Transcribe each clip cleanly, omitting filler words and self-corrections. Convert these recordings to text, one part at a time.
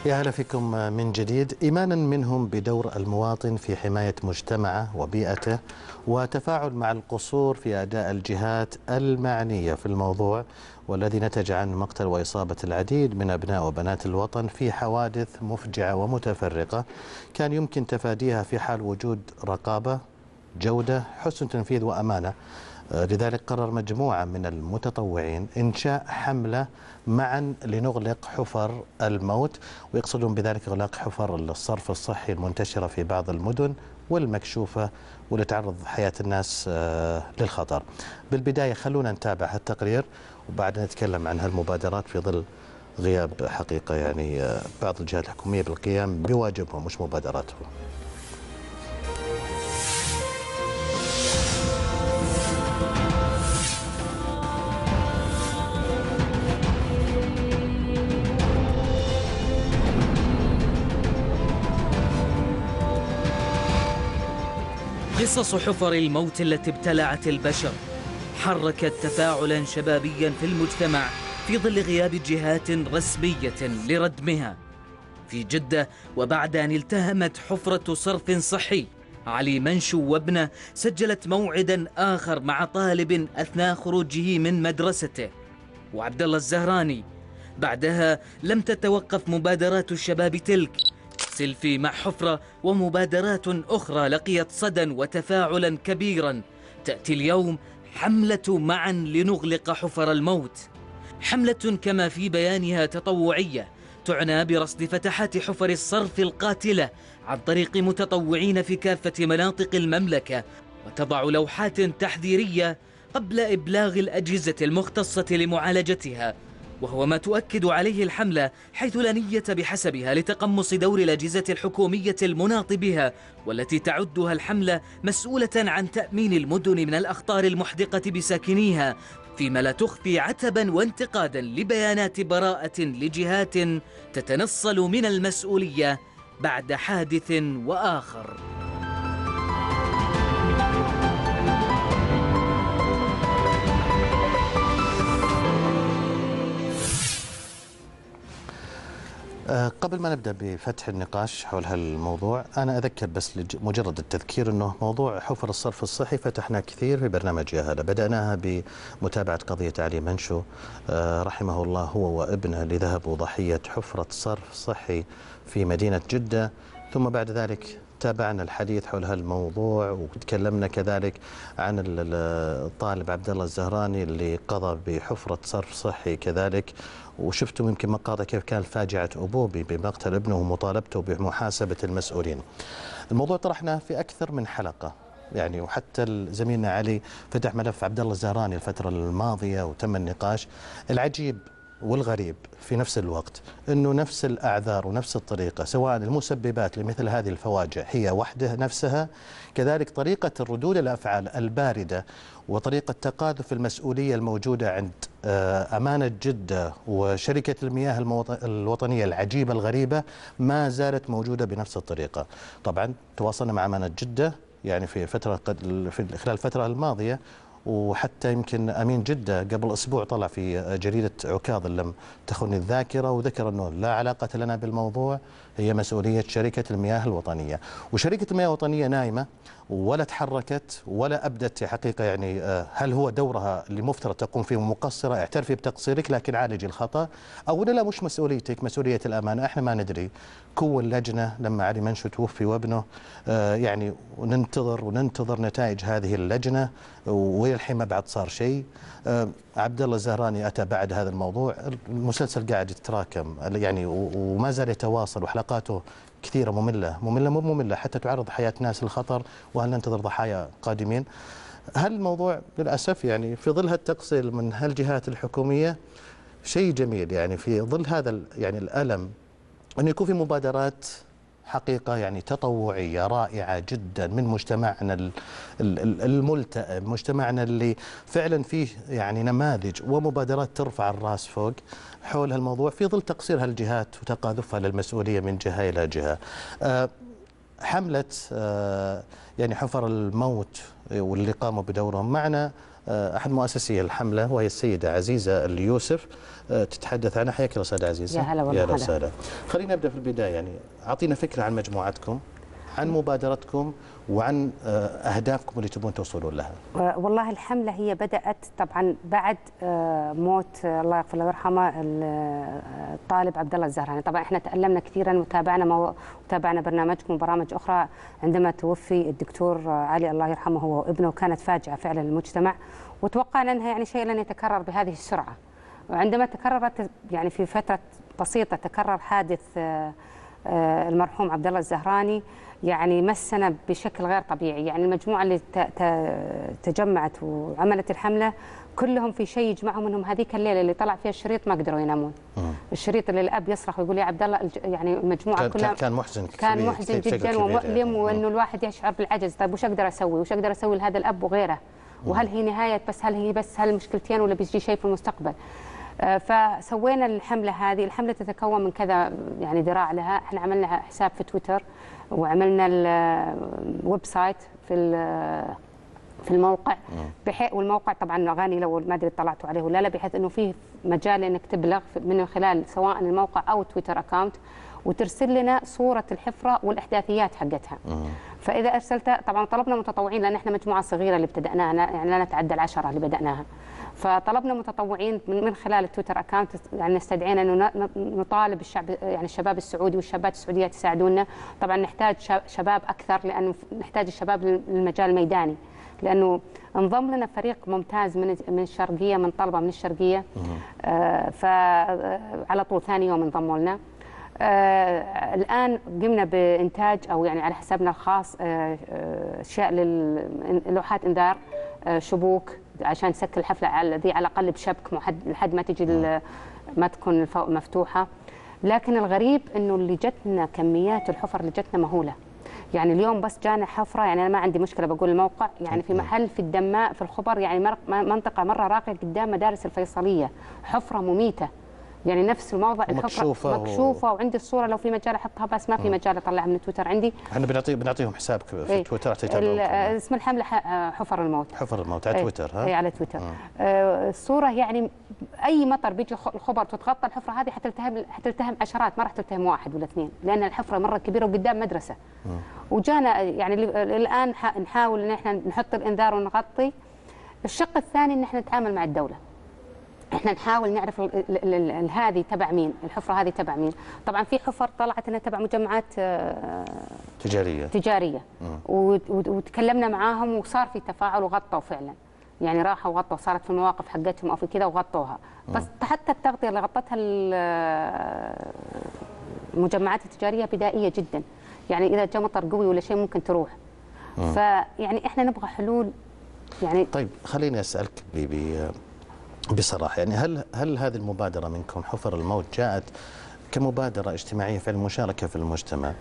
يا هلا فيكم من جديد. إيمانا منهم بدور المواطن في حماية مجتمعه وبيئته وتفاعل مع القصور في أداء الجهات المعنية في الموضوع، والذي نتج عن مقتل وإصابة العديد من أبناء وبنات الوطن في حوادث مفجعة ومتفرقة كان يمكن تفاديها في حال وجود رقابة، جودة، حسن تنفيذ وأمانة. لذلك قرر مجموعة من المتطوعين إنشاء حملة معا لنغلق حفر الموت، ويقصدون بذلك إغلاق حفر الصرف الصحي المنتشرة في بعض المدن والمكشوفة واللي تعرض حياة الناس للخطر. بالبداية خلونا نتابع هالتقرير وبعدين نتكلم عن هالمبادرات في ظل غياب حقيقة بعض الجهات الحكومية بالقيام بواجبهم مش مبادراتهم. قصص حفر الموت التي ابتلعت البشر حركت تفاعلا شبابيا في المجتمع في ظل غياب جهات رسمية لردمها. في جدة، وبعد أن التهمت حفرة صرف صحي علي منشو وابنه، سجلت موعدا آخر مع طالب أثناء خروجه من مدرسته وعبد الله الزهراني. بعدها لم تتوقف مبادرات الشباب تلك، سيلفي مع حفرة ومبادرات أخرى لقيت صدى وتفاعلا كبيرا. تأتي اليوم حملة معا لنغلق حفر الموت، حملة كما في بيانها تطوعية تعنى برصد فتحات حفر الصرف القاتلة عن طريق متطوعين في كافة مناطق المملكة، وتضع لوحات تحذيرية قبل إبلاغ الأجهزة المختصة لمعالجتها، وهو ما تؤكد عليه الحملة، حيث لا نية بحسبها لتقمص دور الأجهزة الحكومية المناط بها، والتي تعدها الحملة مسؤولة عن تأمين المدن من الأخطار المحدقة بساكنيها، فيما لا تخفي عتبا وانتقادا لبيانات براءة لجهات تتنصل من المسؤولية بعد حادث وآخر. قبل ما نبدأ بفتح النقاش حول هالموضوع، أنا أذكر بس مجرد التذكير أنه موضوع حفر الصرف الصحي فتحناه كثير في برنامج يا هلا. بدأناها بمتابعة قضية علي منشو رحمه الله، هو وابنه اللي ذهبوا ضحية حفرة صرف صحي في مدينة جدة، ثم بعد ذلك تابعنا الحديث حول هالموضوع وتكلمنا كذلك عن الطالب عبد الله الزهراني اللي قضى بحفرة صرف صحي كذلك، وشفتم يمكن مقاطع كيف كانت فاجعة أبوه بمقتل ابنه ومطالبته بمحاسبة المسؤولين. الموضوع طرحناه في أكثر من حلقة وحتى زميلنا علي فتح ملف عبد الله الزهراني الفترة الماضية وتم النقاش. العجيب والغريب في نفس الوقت أنه نفس الأعذار ونفس الطريقة، سواء المسببات لمثل هذه الفواجع هي وحدها نفسها، كذلك طريقة الردود الأفعال الباردة وطريقة تقاذف المسؤولية الموجودة عند أمانة جدة وشركة المياه الوطنية العجيبة الغريبة ما زالت موجودة بنفس الطريقة. طبعا تواصلنا مع أمانة جدة في خلال الفترة الماضية، وحتى يمكن أمين جدة قبل أسبوع طلع في جريدة عكاظ إن لم تخني الذاكرة وذكر أنه لا علاقة لنا بالموضوع، هي مسؤولية شركة المياه الوطنية. وشركة المياه الوطنية نايمة ولا تحركت ولا أبدت حقيقة هل هو دورها اللي مفترض تقوم فيه مقصرة، اعترفي بتقصيرك لكن عالجي الخطأ، أو لا مش مسؤوليتك، مسؤولية الأمانة. احنا ما ندري. كون اللجنة لما علي منشو توفي وابنه وننتظر نتائج هذه اللجنة، وللحين ما بعد صار شيء. عبد الله الزهراني أتى بعد هذا الموضوع، المسلسل قاعد يتراكم وما زال يتواصل، وحلقاته كثيرة مملة مو مملة حتى تعرض حياة ناس للخطر، وهل ننتظر ضحايا قادمين. هل الموضوع للأسف في ظل هالتقصير من هالجهات الحكومية شيء جميل في ظل هذا الألم أن يكون في مبادرات حقيقة تطوعية رائعة جدا من مجتمعنا الملتئم، مجتمعنا اللي فعلا فيه نماذج ومبادرات ترفع الراس فوق حول هالموضوع في ظل تقصير هالجهات وتقاذفها للمسؤولية من جهة إلى جهة. حملة حفر الموت واللي قاموا بدورهم معنا أحد مؤسسي الحملة وهي السيدة عزيزة اليوسف تتحدث عنها. حياك الله أستاذة عزيزة. يا هلا والله. يا وسهلا. خلينا نبدأ في البداية، يعني أعطينا فكرة عن مجموعتكم، عن مبادرتكم، وعن أهدافكم اللي تبون توصلون لها. والله الحملة هي بدأت طبعا بعد موت الله يغفر له ويرحمه الطالب عبد الله الزهراني. طبعا احنا تألمنا كثيرا وتابعنا برنامجكم وبرامج أخرى عندما توفي الدكتور علي الله يرحمه هو وابنه، وكانت فاجعة فعلا للمجتمع، وتوقعنا أنها يعني شيء لن يتكرر بهذه السرعة. وعندما تكررت يعني في فترة بسيطة تكرر حادث المرحوم عبد الله الزهراني، يعني مسنا بشكل غير طبيعي. يعني المجموعة اللي تجمعت وعملت الحملة كلهم في شيء يجمعهم، انهم هذيك الليلة اللي طلع فيها الشريط ما قدروا ينامون. الشريط اللي الأب يصرخ ويقول يا عبد الله، يعني المجموعة كلها كان محزن، كان محزن جدا ومؤلم يعني. وانه الواحد يشعر بالعجز. طيب وش اقدر اسوي؟ وش اقدر اسوي لهذا الأب وغيره؟ وهل هي نهاية بس؟ هل هي بس هالمشكلتين ولا بيجي شيء في المستقبل؟ فسوينا الحملة هذه. الحملة تتكون من كذا يعني ذراع لها. احنا عملنا حساب في تويتر، وعملنا الويب سايت في الموقع، والموقع طبعا غني لو ما ادري اطلعتوا عليه ولا لا، بحيث انه فيه مجال انك تبلغ من خلال سواء الموقع او تويتر اكاونت، وترسل لنا صورة الحفرة والإحداثيات حقتها. فإذا أرسلت طبعا طلبنا متطوعين، لأن احنا مجموعة صغيرة اللي ابتدأناها، يعني لا نتعدى ال10 اللي بدأناها. فطلبنا متطوعين من خلال التويتر اكاونت، يعني نستدعينا انه نطالب الشعب، يعني الشباب السعودي والشابات السعوديات يساعدونا. طبعا نحتاج شباب اكثر، لانه نحتاج الشباب للمجال الميداني، لانه انضم لنا فريق ممتاز من الشرقيه، من طلبه من الشرقيه. فعلى طول ثاني يوم انضموا لنا. الآن قمنا بإنتاج أو يعني على حسابنا الخاص أشياء للوحات إنذار، شبوك عشان نسكر الحفلة ذي على الأقل بشبك لحد ما تجي ما تكون الفوق مفتوحة. لكن الغريب إنه اللي جتنا كميات الحفر اللي جتنا مهولة. يعني اليوم بس جانا حفرة، يعني أنا ما عندي مشكلة بقول الموقع، يعني في محل في الدماء في الخبر، يعني منطقة مرة راقية قدام مدارس الفيصلية، حفرة مميتة، يعني نفس الموضع الحفرة مكشوفة وعندي الصورة لو في مجال أحطها، بس ما في مجال أطلعها من تويتر عندي. احنا بنعطيهم حسابك في تويتر اسم الحملة حفر الموت. حفر الموت على تويتر. اي على تويتر. الصورة يعني أي مطر بيجي الخبر تتغطى الحفرة هذه حتلتهم عشرات، ما راح تلتهم واحد ولا اثنين، لأن الحفرة مرة كبيرة وقدام مدرسة. وجانا يعني الآن نحاول إن احنا نحط الإنذار ونغطي. الشق الثاني إن احنا نتعامل مع الدولة. احنا نحاول نعرف هذه تبع مين، الحفره هذه تبع مين. طبعا في حفر طلعت انها تبع مجمعات تجاريه وتكلمنا معاهم وصار في تفاعل وغطوا فعلا، يعني راحوا وغطوا، صارت في المواقف حقتهم او في كذا وغطوها. بس حتى التغطيه اللي غطتها المجمعات التجاريه بدائيه جدا، يعني اذا جاء مطر قوي ولا شيء ممكن تروح. فيعني احنا نبغى حلول يعني. طيب خليني اسالك بصراحة، يعني هل هذه المبادرة منكم حفر الموت جاءت كمبادرة اجتماعية في المشاركة في المجتمع،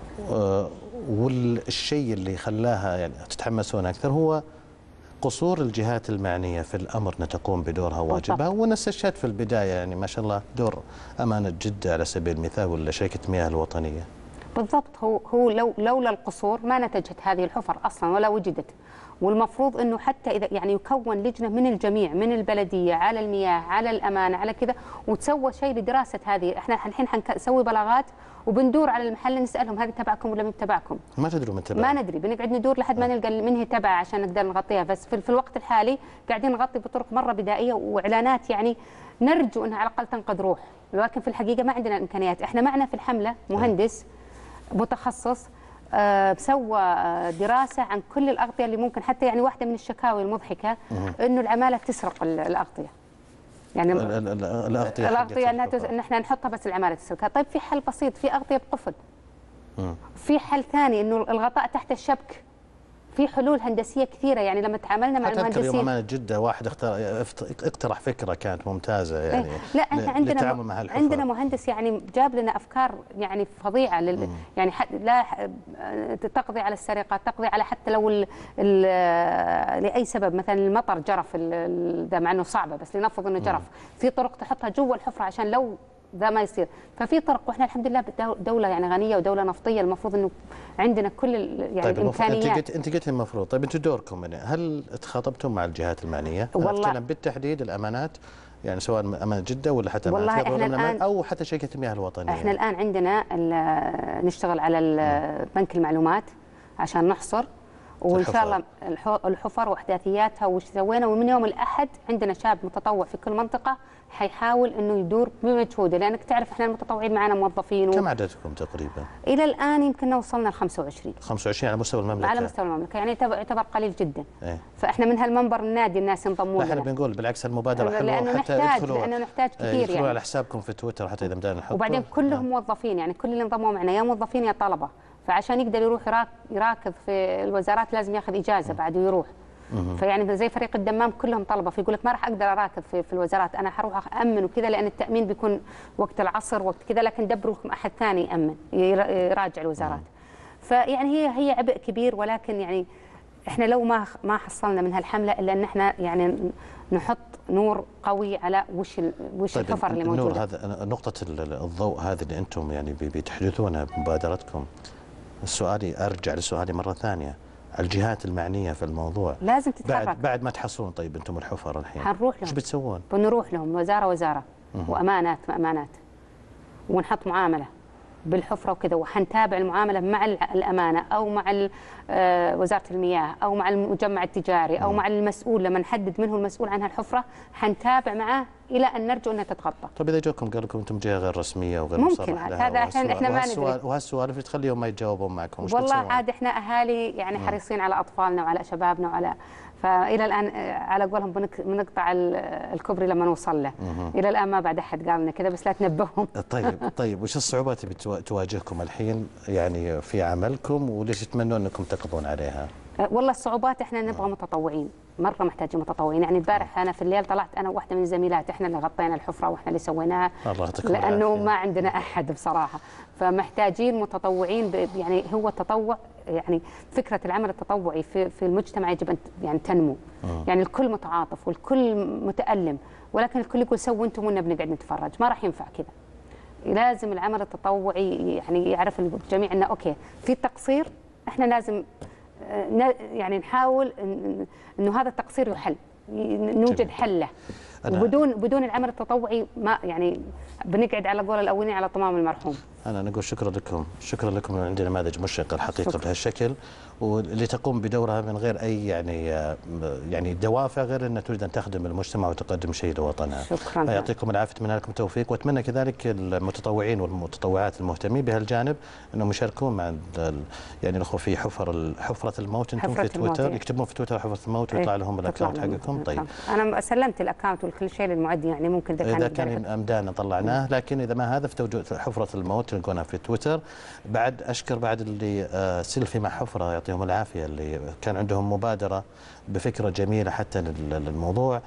والشيء اللي خلاها يعني تتحمسون أكثر هو قصور الجهات المعنية في الأمر أن تقوم بدورها وواجبها؟ وأنا استشهدت في البداية يعني ما شاء الله دور أمانة جدة على سبيل المثال، ولا شركة مياه الوطنية. بالضبط. هو لولا القصور ما نتجت هذه الحفر أصلا ولا وجدت. والمفروض انه حتى اذا يعني يكون لجنه من الجميع، من البلديه على المياه على الامانه على كذا، وتسوى شيء لدراسه هذه. احنا الحين حنسوي بلاغات وبندور على المحل نسالهم هذه تبعكم ولا مو تبعكم؟ ما تدروا من تبع؟ ما ندري، بنقعد ندور لحد ما نلقى من هي تبع عشان نقدر نغطيها. بس في الوقت الحالي قاعدين نغطي بطرق مره بدائيه واعلانات، يعني نرجو انها على الاقل تنقذ روح، لكن في الحقيقه ما عندنا الامكانيات. احنا معنا في الحمله مهندس متخصص سوى دراسة عن كل الأغطية اللي ممكن، حتى يعني واحدة من الشكاوي المضحكة إنه العمالة تسرق الأغطية. يعني الأغطية إن إحنا نحطها بس العمالة تسرقها. طيب في حل بسيط، في أغطية بقفل. في حل ثاني إنه الغطاء تحت الشبك. في حلول هندسيه كثيره، يعني لما تعاملنا مع المهندسين. يوم امانه جده واحد اقترح فكره كانت ممتازه يعني. لا احنا عندنا مهندس يعني جاب لنا افكار يعني فظيعه يعني لا تقضي على السرقه، تقضي على حتى لو لاي سبب، مثلا المطر جرف، ده مع انه صعبه بس لنفرض انه جرف، في طرق تحطها جوا الحفره عشان لو ذا ما يصير. ففي طرق، واحنا الحمد لله دوله يعني غنيه ودوله نفطيه، المفروض انه عندنا كل يعني طيب الامكانيات. انت قلت المفروض، طيب انتم دوركم هل تخاطبتم مع الجهات المعنيه؟ والله انا اتكلم بالتحديد الامانات، يعني سواء امانه جده ولا حتى والله امانه الآن او حتى شركه المياه الوطنيه. احنا الان عندنا نشتغل على بنك المعلومات عشان نحصر، وان شاء الله الحفر واحداثياتها وش سوينا. ومن يوم الاحد عندنا شاب متطوع في كل منطقه حيحاول انه يدور بمجهوده، لانك تعرف احنا المتطوعين معنا موظفين. كم عددكم تقريبا؟ الى الان يمكن وصلنا ل 25. 25 على مستوى المملكه؟ على مستوى المملكه، يعني يعتبر قليل جدا. إيه؟ فاحنا من هالمنبر النادي الناس ينضمون لنا. احنا بنقول بالعكس المبادره حلوه، لانه حتى لانه نحتاج كثير يدخلوا يعني على حسابكم في تويتر حتى اذا بدأنا نحطه. وبعدين كلهم موظفين، يعني كل اللي انضموا معنا يا موظفين يا طلبه، فعشان يقدر يروح يراكض في الوزارات لازم ياخذ اجازه بعد ويروح. فيعني زي فريق الدمام كلهم طلبه، فيقول لك ما راح اقدر اراكض في الوزارات، انا حروح امن وكذا، لان التامين بيكون وقت العصر وقت كذا، لكن دبروا لكم احد ثاني يامن يراجع الوزارات. فيعني هي عبء كبير، ولكن يعني احنا لو ما حصلنا من هالحمله الا ان احنا يعني نحط نور قوي على وش طيب الحفر اللي موجوده. النور هذا نقطه الضوء هذه اللي انتم يعني بتحدثونها بمبادرتكم. سؤالي ارجع لسؤالي مره ثانيه، الجهات المعنيه في الموضوع لازم تتحرك بعد ما تحصلون. طيب انتم الحفر الحين حنروح لهم، ايش بتسوون؟ بنروح لهم وزاره وامانات ونحط معامله بالحفره وكذا، وحنتابع المعامله مع الامانه او مع وزاره المياه او مع المجمع التجاري او مع المسؤول، لما نحدد من هو المسؤول عن هالحفره حنتابع معاه الى ان نرجو انها تتغطى. طيب اذا جوكم قال لكم انتم جهه غير رسميه وغير ممكن هذا احنا ما ندري، وهالسوالف اللي تخليهم ما يتجاوبون معكم والله عاد احنا اهالي يعني حريصين على اطفالنا وعلى شبابنا وعلى، فالى الان على قولهم بنقطع الكوبري لما نوصل له. الى الان ما بعد احد قال لنا كذا، بس لا تنبههم. طيب وش الصعوبات اللي تواجهكم الحين يعني في عملكم، وليش تتمنون انكم تقضون عليها؟ والله الصعوبات احنا نبغى متطوعين، مره محتاجين متطوعين. يعني البارح انا في الليل طلعت انا وواحده من الزميلات، احنا اللي غطينا الحفره واحنا اللي سويناها، لانه ما عندنا احد بصراحه. فمحتاجين متطوعين، يعني هو التطوع يعني فكره العمل التطوعي في المجتمع يجب ان يعني تنمو. يعني الكل متعاطف والكل متالم، ولكن الكل يقول سووا انتم ونا بنقعد نتفرج، ما راح ينفع كذا. لازم العمل التطوعي يعني يعرف الجميع انه اوكي في تقصير، احنا لازم يعني نحاول انه هذا التقصير يحل، نوجد حل له. وبدون العمل التطوعي ما يعني بنقعد على قول الاولين على طمام المرحوم. انا نقول شكرا لكم ان عندنا نماذج مشرقه الحقيقه بهالشكل، واللي تقوم بدورها من غير اي يعني دوافع غير انها تريد ان تخدم المجتمع وتقدم شيء لوطنها. شكرا. يعطيكم العافيه، اتمنى لكم التوفيق، واتمنى كذلك المتطوعين والمتطوعات المهتمين بهالجانب انهم يشاركون مع يعني الاخوه في حفره الموت. انتم في تويتر يكتبون في تويتر حفره الموت ويطلع لهم الاكونت حقكم. طيب انا سلمت الاكونت وكل شيء للمعد، يعني ممكن اذا كان امدانا طلعناه، لكن اذا ما هذا في حفره الموت تلقونها في تويتر. بعد اشكر بعد اللي سيلفي مع حفره يعطيهم العافيه، اللي كان عندهم مبادره بفكره جميله حتى للموضوع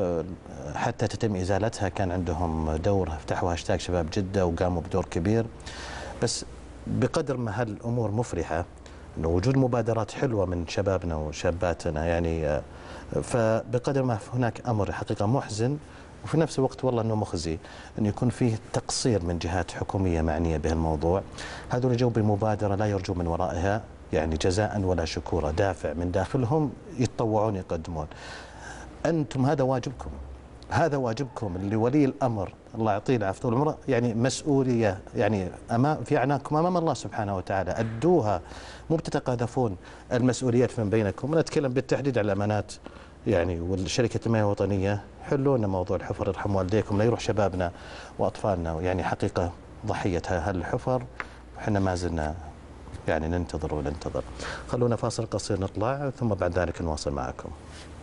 حتى تتم ازالتها، كان عندهم دور فتحوا هاشتاج شباب جده وقاموا بدور كبير. بس بقدر ما هالامور مفرحه انه وجود مبادرات حلوه من شبابنا وشاباتنا، يعني فبقدر ما هناك امر حقيقه محزن وفي نفس الوقت والله انه مخزي انه يكون فيه تقصير من جهات حكوميه معنيه بهالموضوع. هذول جو بمبادره لا يرجو من ورائها يعني جزاء ولا شكورا، دافع من داخلهم يتطوعون يقدمون. انتم هذا واجبكم، هذا واجبكم اللي ولي الامر الله يعطيه العافيه طول عمره، يعني مسؤوليه يعني في اعناقكم امام الله سبحانه وتعالى، ادوها، مو بتتقاذفون المسؤوليات من بينكم. ونتكلم بالتحديد على الامانات يعني والشركه المياه الوطنيه، حلوا لنا موضوع الحفر يرحم والديكم، لا يروح شبابنا واطفالنا يعني حقيقه ضحيه هالحفر، وحنا ما زلنا يعني ننتظر وننتظر. خلونا فاصل قصير نطلع ثم بعد ذلك نواصل معكم.